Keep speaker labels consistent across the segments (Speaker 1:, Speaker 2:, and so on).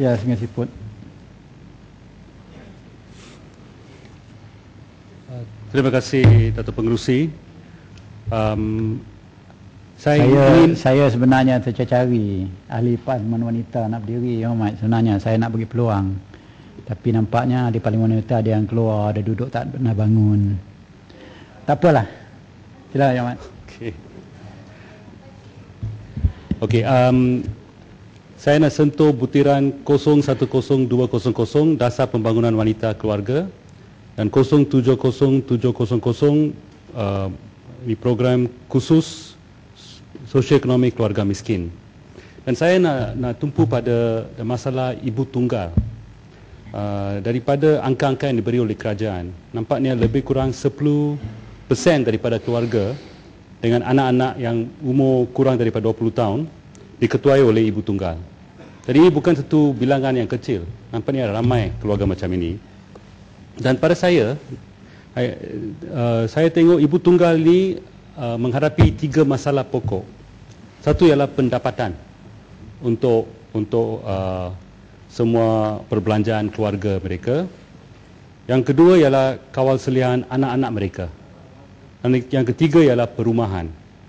Speaker 1: Ya, Sungai Siput.
Speaker 2: Terima kasih Dato' Pengerusi. Saya
Speaker 1: sebenarnya tercari ahli Parlimen Wanita nak berdiri, Yang Hormat. Sebenarnya saya nak bagi peluang. Tapi nampaknya di Parlimen Wanita ada yang keluar, ada duduk tak pernah bangun. Tak apalah. Silakan, Yang Hormat.
Speaker 2: Okey, saya nak sentuh butiran 010200 Dasar Pembangunan Wanita Keluarga dan 070700 ini program khusus sosioekonomi keluarga miskin. Dan saya nak tumpu pada masalah ibu tunggal. Daripada angka-angka yang diberi oleh kerajaan, nampaknya lebih kurang 10% daripada keluarga dengan anak-anak yang umur kurang daripada 20 tahun diketuai oleh ibu tunggal. Jadi ini bukan satu bilangan yang kecil. Nampaknya ramai keluarga macam ini. Dan pada saya tengok ibu tunggal ini menghadapi 3 masalah pokok. Satu ialah pendapatan untuk semua perbelanjaan keluarga mereka. Yang kedua ialah kawal selian anak-anak mereka. Dan yang ketiga ialah perumahan.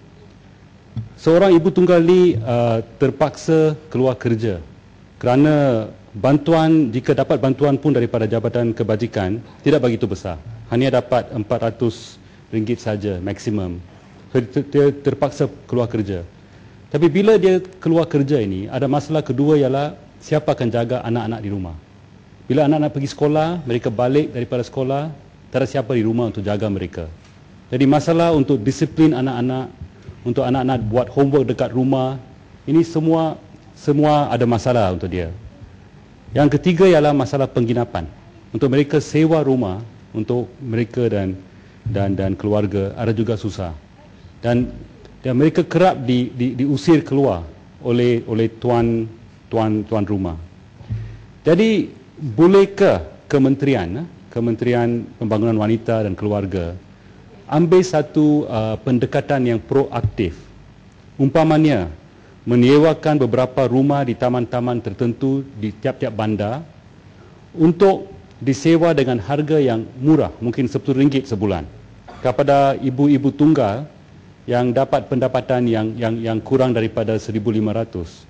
Speaker 2: Seorang ibu tunggal ni terpaksa keluar kerja kerana bantuan, jika dapat bantuan pun daripada Jabatan Kebajikan, tidak begitu besar. Hanya dapat RM400 saja maksimum. So, dia terpaksa keluar kerja. Tapi bila dia keluar kerja ini, ada masalah kedua ialah siapa akan jaga anak-anak di rumah. Bila anak-anak pergi sekolah, mereka balik daripada sekolah, tak ada siapa di rumah untuk jaga mereka. Jadi masalah untuk disiplin anak-anak, untuk anak-anak buat homework dekat rumah, ini semua ada masalah untuk dia. Yang ketiga ialah masalah penginapan. Untuk mereka sewa rumah untuk mereka dan keluarga ada juga susah. Dan mereka kerap diusir keluar oleh tuan rumah. Jadi bolehkah Kementerian Pembangunan Wanita dan Keluarga ambil satu pendekatan yang proaktif, umpamanya menyewakan beberapa rumah di taman-taman tertentu di tiap-tiap bandar untuk disewa dengan harga yang murah, mungkin RM10 sebulan, kepada ibu-ibu tunggal yang dapat pendapatan yang kurang daripada 1,500.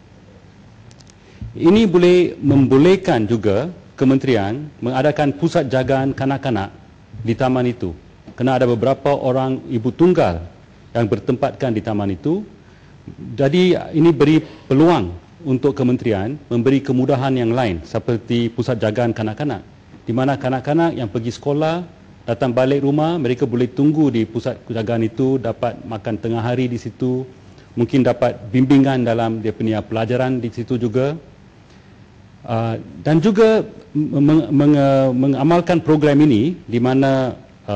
Speaker 2: Ini boleh membolehkan juga kementerian mengadakan pusat jagaan kanak-kanak di taman itu. Kerana ada beberapa orang ibu tunggal yang bertempatkan di taman itu. Jadi ini beri peluang untuk kementerian memberi kemudahan yang lain seperti pusat jagaan kanak-kanak, di mana kanak-kanak yang pergi sekolah datang balik rumah, mereka boleh tunggu di pusat jagaan itu, dapat makan tengah hari di situ, mungkin dapat bimbingan dalam dia punya pelajaran di situ juga. Dan juga mengamalkan program ini di mana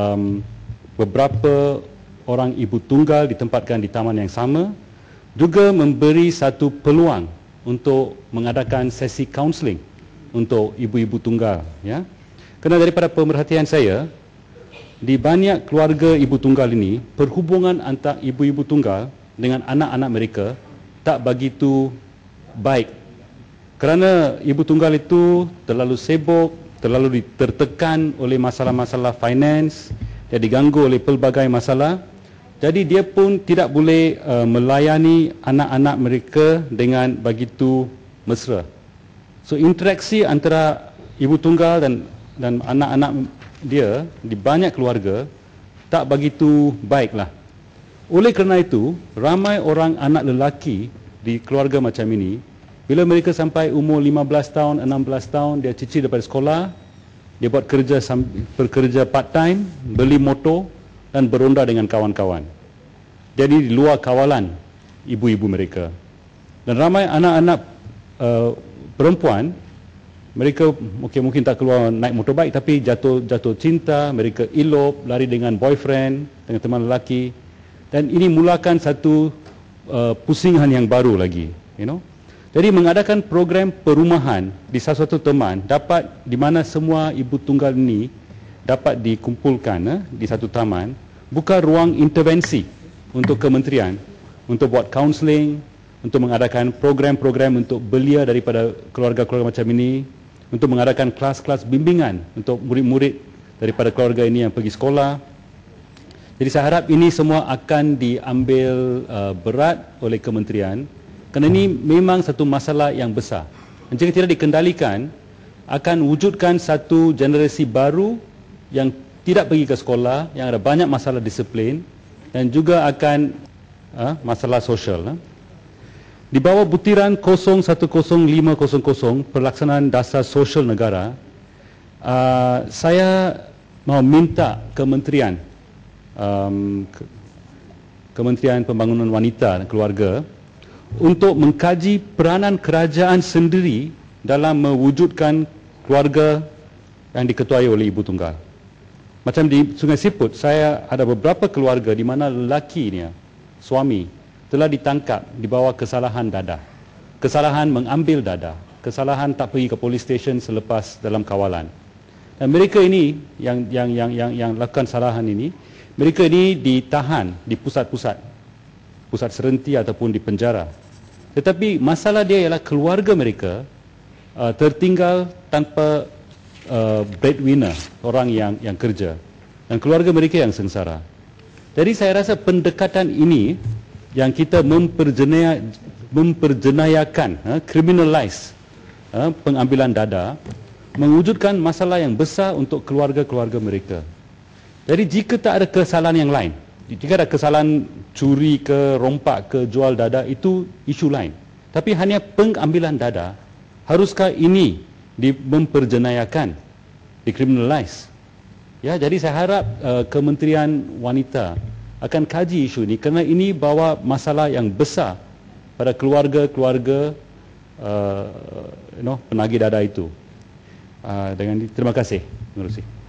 Speaker 2: beberapa orang ibu tunggal ditempatkan di taman yang sama, juga memberi satu peluang untuk mengadakan sesi kaunseling untuk ibu-ibu tunggal, ya. Kerana daripada pemerhatian saya, di banyak keluarga ibu tunggal ini, perhubungan antara ibu-ibu tunggal dengan anak-anak mereka tak begitu baik. Kerana ibu tunggal itu terlalu sibuk, terlalu tertekan oleh masalah-masalah finance, dia diganggu oleh pelbagai masalah. Jadi dia pun tidak boleh melayani anak-anak mereka dengan begitu mesra. So interaksi antara ibu tunggal dan anak-anak dia di banyak keluarga tak begitu baiklah. Oleh kerana itu, ramai orang anak lelaki di keluarga macam ini, bila mereka sampai umur 15 tahun, 16 tahun, dia cicir daripada sekolah, dia buat bekerja part time, beli motor dan beronda dengan kawan-kawan. Jadi di luar kawalan ibu-ibu mereka. Dan ramai anak-anak perempuan, mereka mungkin tak keluar naik motorbike, tapi jatuh cinta, mereka elop, lari dengan boyfriend, dengan teman lelaki. Dan ini mulakan satu pusingan yang baru lagi, Jadi mengadakan program perumahan di satu teman dapat, di mana semua ibu tunggal ini dapat dikumpulkan di satu taman, bukan ruang intervensi untuk kementerian untuk buat kaunseling, untuk mengadakan program-program untuk belia daripada keluarga-keluarga macam ini, untuk mengadakan kelas-kelas bimbingan untuk murid-murid daripada keluarga ini yang pergi sekolah. Jadi saya harap ini semua akan diambil berat oleh kementerian, kerana ini memang satu masalah yang besar. Dan jika tidak dikendalikan, akan wujudkan satu generasi baru yang tidak pergi ke sekolah, yang ada banyak masalah disiplin dan juga akan masalah sosial. Di bawah butiran 010500 pelaksanaan dasar sosial negara, saya mahu minta Kementerian Pembangunan Wanita dan Keluarga untuk mengkaji peranan kerajaan sendiri dalam mewujudkan keluarga yang diketuai oleh ibu tunggal. Macam di Sungai Siput, saya ada beberapa keluarga di mana lelakinya, suami, telah ditangkap di bawah kesalahan dadah. Kesalahan mengambil dadah. Kesalahan tak pergi ke police station selepas dalam kawalan. Dan mereka ini yang lakukan kesalahan ini, mereka ini ditahan di pusat-pusat serenti ataupun di penjara. Tetapi masalah dia ialah keluarga mereka tertinggal tanpa breadwinner, orang yang kerja, dan keluarga mereka yang sengsara. Jadi saya rasa pendekatan ini yang kita memperjenayakan, criminalize pengambilan dada, mewujudkan masalah yang besar untuk keluarga-keluarga mereka. Jadi jika tak ada kesalahan yang lain, jika ada kesalahan curi ke, rompak ke, jual dada, itu isu lain. Tapi hanya pengambilan dada, haruskah ini memperjenayakan, dikriminalize? Ya, jadi saya harap Kementerian Wanita akan kaji isu ini, kerana ini bawa masalah yang besar pada keluarga-keluarga penagih dada itu. Dengan terima kasih, Mengerusi.